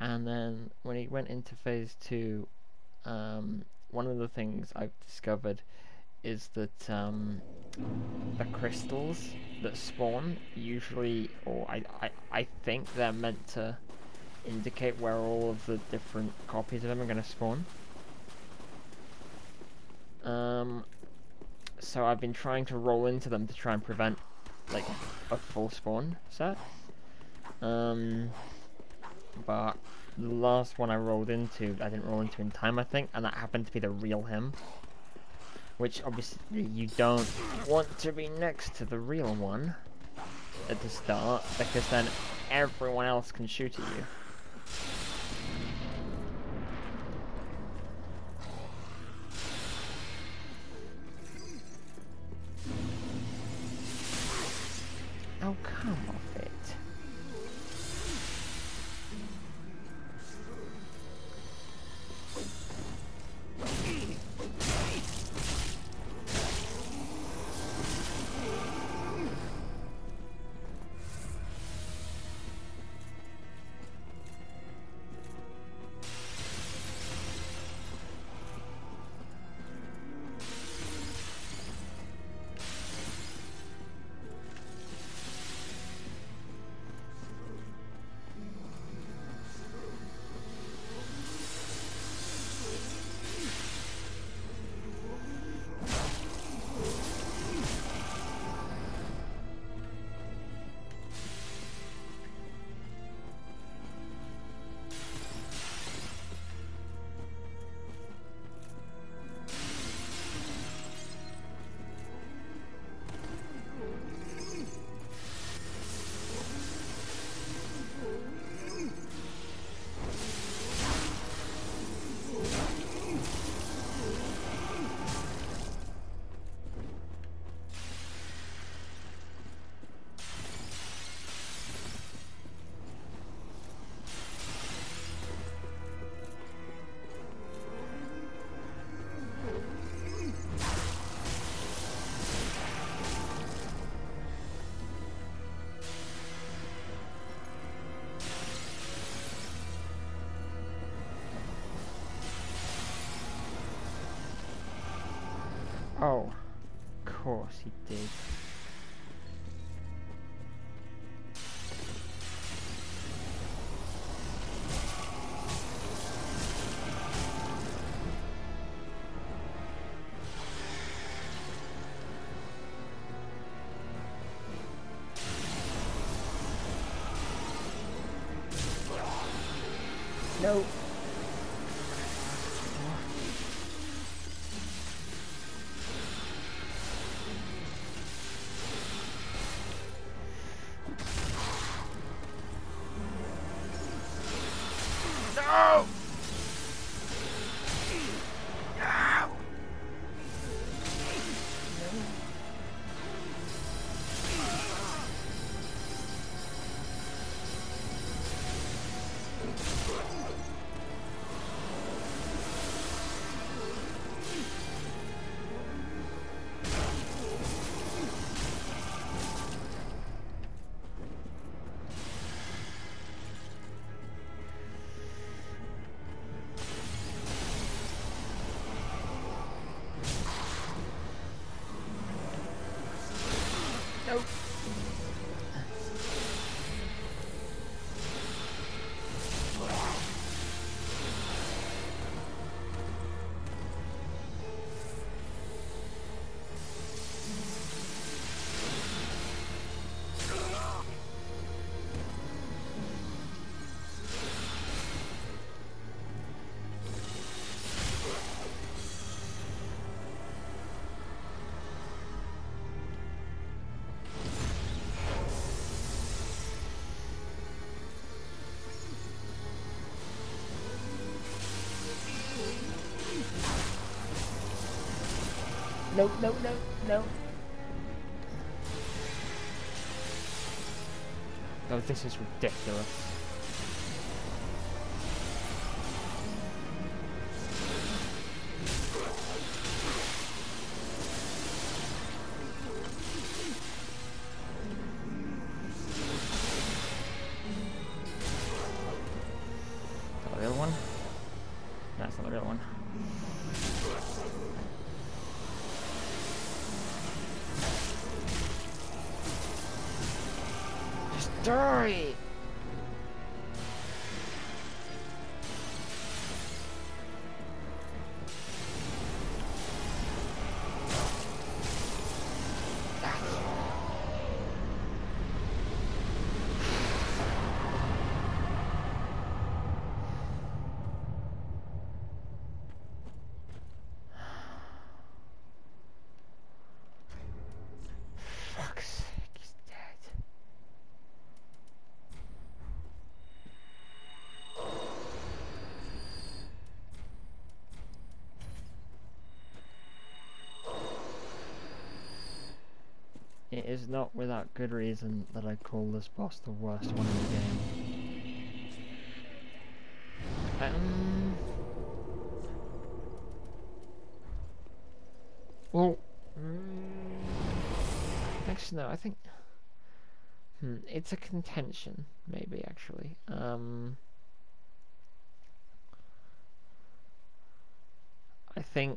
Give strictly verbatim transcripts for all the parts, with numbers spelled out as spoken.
And then when he went into phase two, um, one of the things I've discovered is that um, the crystals that spawn usually, or I, I, I think they're meant to indicate where all of the different copies of them are going to spawn. Um, so I've been trying to roll into them to try and prevent like a full spawn set. Um, but the last one I rolled into, I didn't roll into in time, I think, and that happened to be the real him. Which obviously you don't want to be next to the real one at the start, because then everyone else can shoot at you. Oh, come off it. Oh, of course he did. No. No! No! Nope. No, no, no, no. Oh, this is ridiculous. real one? That's not the real one. Just die! It is not without good reason that I call this boss the worst one in the game. Um, well, mm, actually no, I think hmm, it's a contention, maybe actually. Um, I think,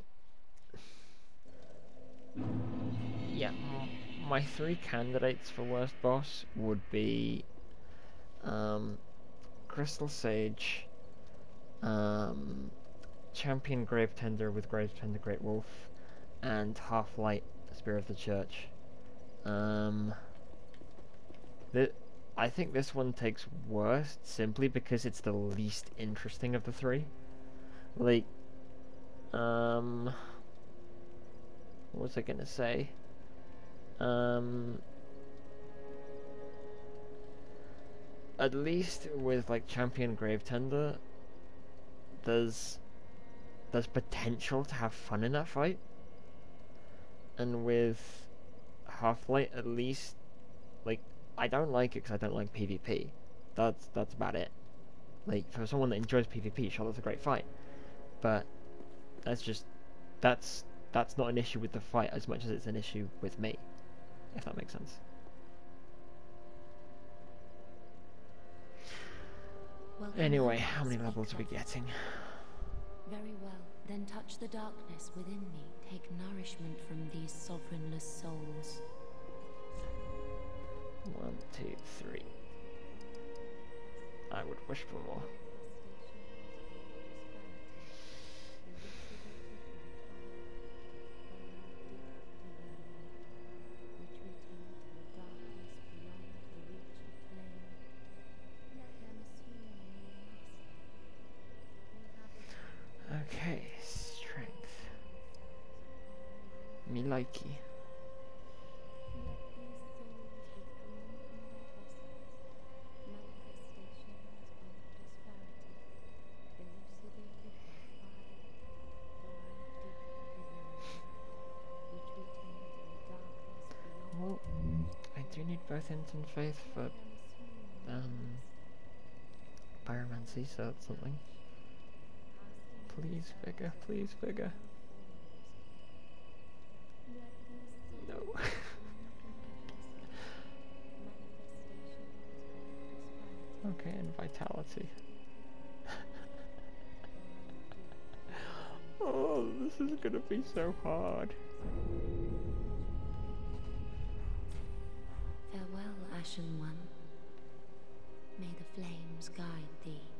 yeah. My three candidates for worst boss would be um, Crystal Sage, um, Champion Gravetender with Gravetender Great Wolf, and Half-Light Spear of the Church. Um, th I think this one takes worst simply because it's the least interesting of the three. Like, um, what was I gonna say? Um, at least with like Champion Gravetender, there's there's potential to have fun in that fight, and with Half-Light, at least, like, I don't like it because I don't like PvP. That's that's about it. Like, for someone that enjoys PvP, sure, that's a great fight, but that's just that's that's not an issue with the fight as much as it's an issue with me, if that makes sense. Welcome Anyway, home, how many Speak levels are we Light. getting? Very well. Then touch the darkness within me. Take nourishment from these sovereignless souls. One, two, three. I would wish for more. Okay, strength. Me likey. Well, I do need both Int and Faith for um Pyromancy, so that's something. Please, figure, please, figure. No. Okay, and Vitality. Oh, this is gonna be so hard. Farewell, Ashen One. May the flames guide thee.